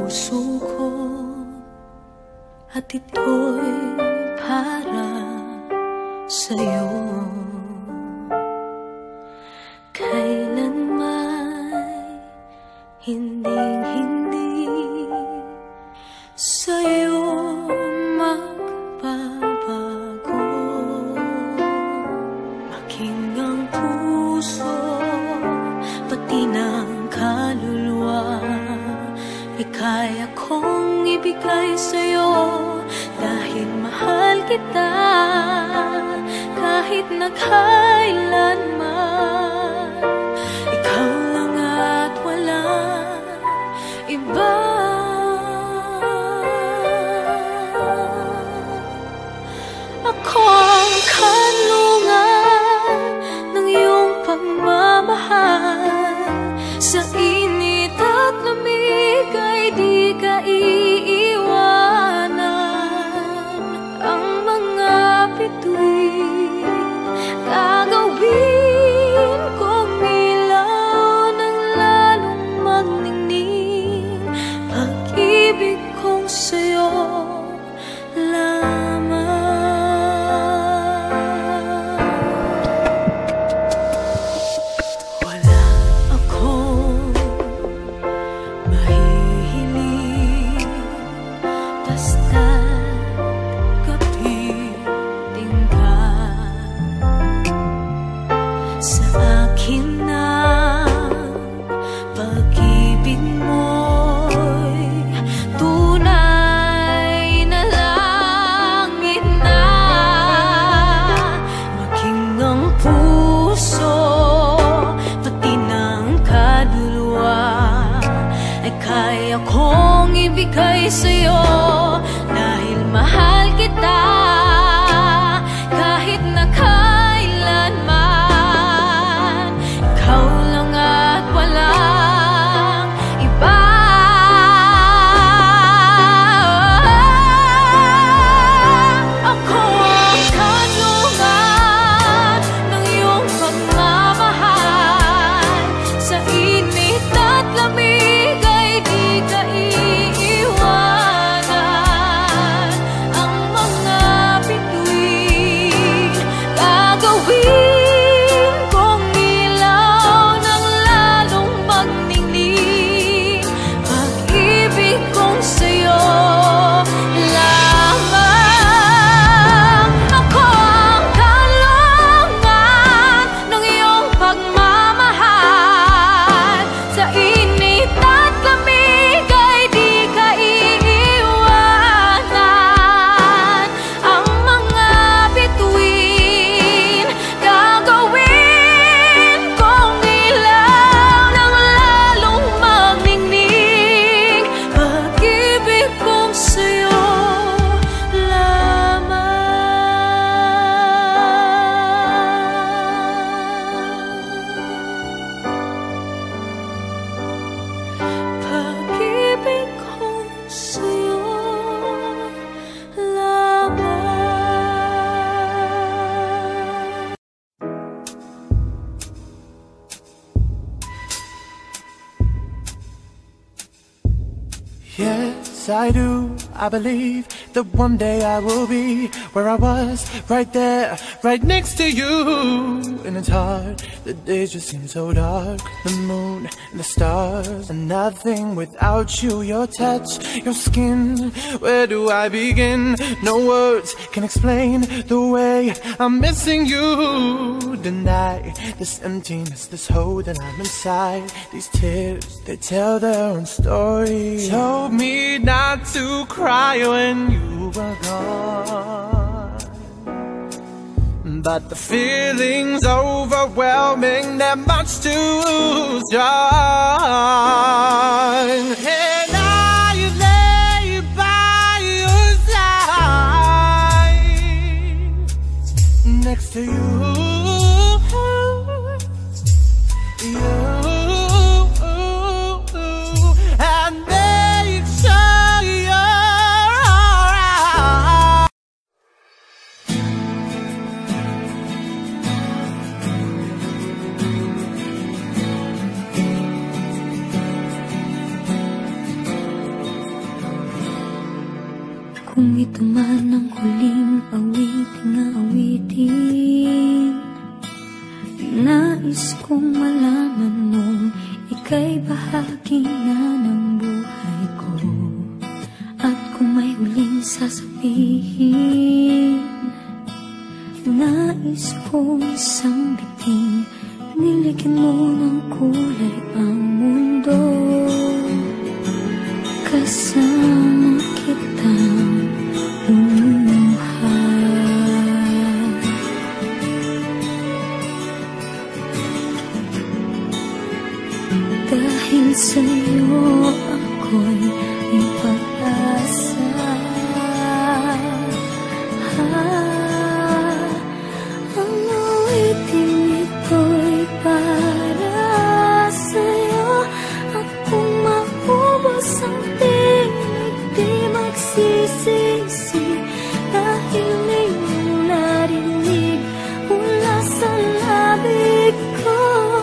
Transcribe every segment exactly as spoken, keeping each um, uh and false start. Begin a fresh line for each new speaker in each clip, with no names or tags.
puso ko at ito'y para sa'yo. Kailanman hinding-hindi sa'yo magbabago. Maging ang puso pati ng kaluluwa ay kaya kong ibigay sa'yo dahil mahal kita kahit na kailanman. Ikaw lang at walang iba. Ako ang kanlungan ng iyong pagmamahal. Sa init at lamig ay di ka iiwanan. Ang mga bituin gagawin kong ilaw ng lalong magningning. Pag-ibig kong sa'yo lamang. Wala akong mahihiling, basta't kapiling ka. Sa akin ang pag-ibig mo'y tunay na langit na. Maging ang puso pati ng kaluluwa ay kaya kong ibigay sa'yo dahil mahal kita kahit na kailanman. Ikaw lang at walang iba. Ako ang kanlungan ng iyong pagmamahal. Sa init at lamig ay di ka iiwanan. Ang mga bituin gagawin kong ilaw ng lalong magningning. Pag-ibig kong sa'yo lamang. Ako ang kalungan ng iyong pagmamahal. Sa init at lamig ay di ka iiwanan. Ang mga bituin gagawin kong ilaw ng lalong magningning. Pag-ibig kong sa'yo lamang. Pag-ibig kong sa'yo lamang.
Yes, I do. I believe that one day I will be where I was, right there, right next to you. And it's hard, the days just seem so dark. The moon and the stars and nothing without you. Your touch, your skin, where do I begin? No words can explain the way I'm missing you. Deny this emptiness, this hole that I'm inside. These tears, they tell their own story. Told me not to cry when you were gone, but the feeling's overwhelming, they're much too strong. And I lay by your side, next to you, you. And make sure you're alright.
ito man ang huling awiting na awitin, nais kong malaman mong ika'y bahagi na ng buhay ko. At kung may huling sasabihin, nais kong isang biting, niligyan mo ng kulay ang mundo. Kasama kitang lumuhad. Dahil sa'yo ako'y may pag-asa. Ah, ang awiting ito'y para sa'yo. At kung maubos ang tinig, di magsisisi, dahil iyong narinig mula sa labig ko.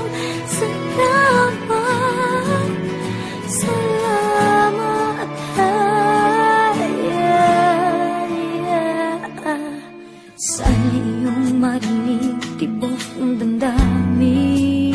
Salamat, salamat, ay, ay, ay. Sana iyong marinig, tibok ng damdamin.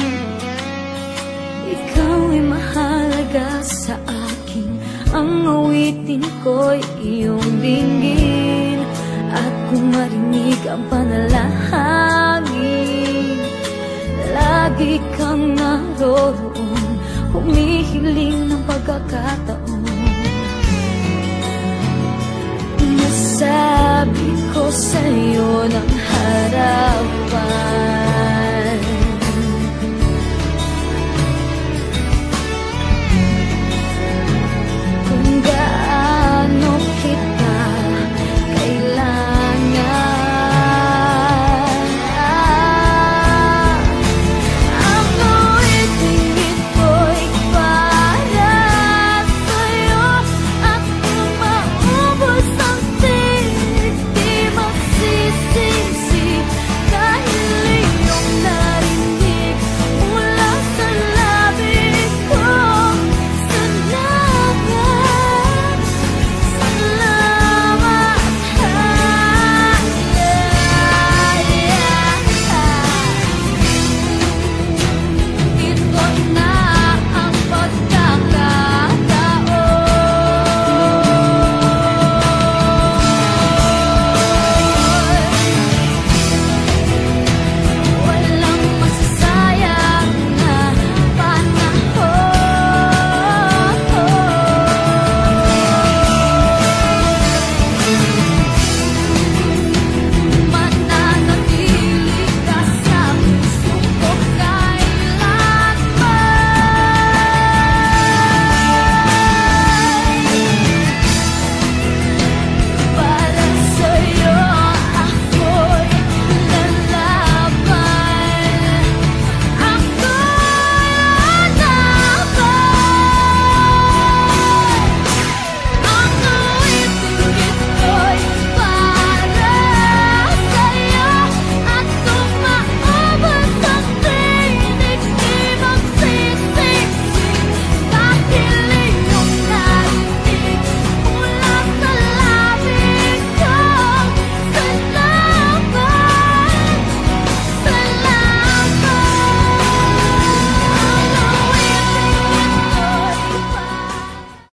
Ikaw ay mahalaga sa akin, ang awitin ko'y iyong dinggin. At kung marinig ang panalangin, lagi kang naroroon, humihiling ng pagkakataon. Nasabi ko sa'yo ng harapan,